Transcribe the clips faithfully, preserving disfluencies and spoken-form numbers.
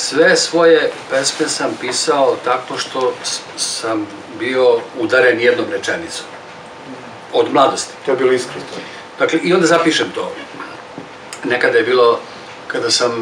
Sve svoje pesme sam pisao tako što sam bio udaren jednom rečenicom. Od mladosti. To je bilo iskreno. Dakle, i onda zapišem to. Nekada je bilo, kada sam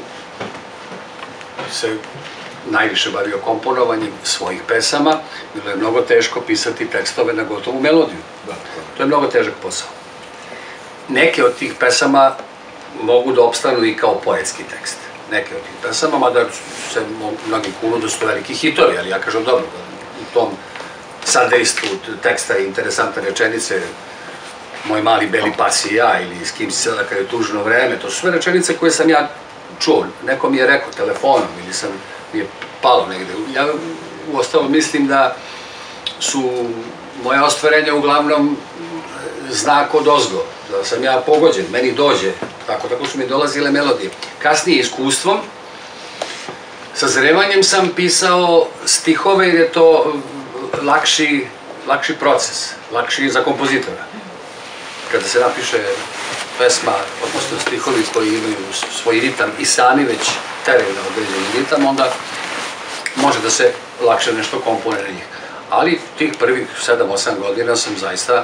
se najviše bavio komponovanjem svojih pesama, bilo je mnogo teško pisati tekstove na gotovu melodiju. To je mnogo težak posao. Neke od tih pesama mogu da opstanu i kao poetski tekst. Neke od tih pesama, mada se mnogi kunu da su to veliki hitovi, ali ja kažem dobro, u tom sadejstvu teksta i interesantne rečenice Moj mali beli pas i ja, ili S kim si sada kad je tužno vreme, to su sve rečenice koje sam ja čuo, neko mi je rekao telefonom ili sam mi je palo negde. Ja u ostalo mislim da su moja ostvarenja uglavnom znak od ozgo, da sam ja pogođen, meni dođe, tako, tako su mi dolazile melodije. Kasnije iskustvom, sazrevanjem sam pisao stihove jer je to lakši, lakši proces, lakši za kompozitora. Kada se napiše pesma, odnosno stihovi koji imaju svoj ritam i sami već teraju na određeni ritam, onda može da se lakše nešto komponuje na njih. Ali tih prvih sedam osam godina sam zaista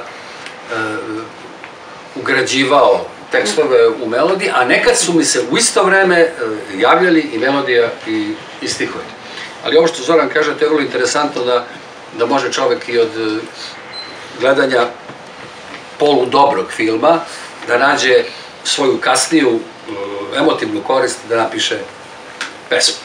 ugrađivao tekstove u melodiji, a nekad su mi se u isto vreme javljali i melodija i stihovi. Ali ovo što Zoran kaže, to je vrlo interesantno da može čovek i od gledanja polu dobrog filma da nađe svoju kasniju emotivnu korist da napiše pesmu.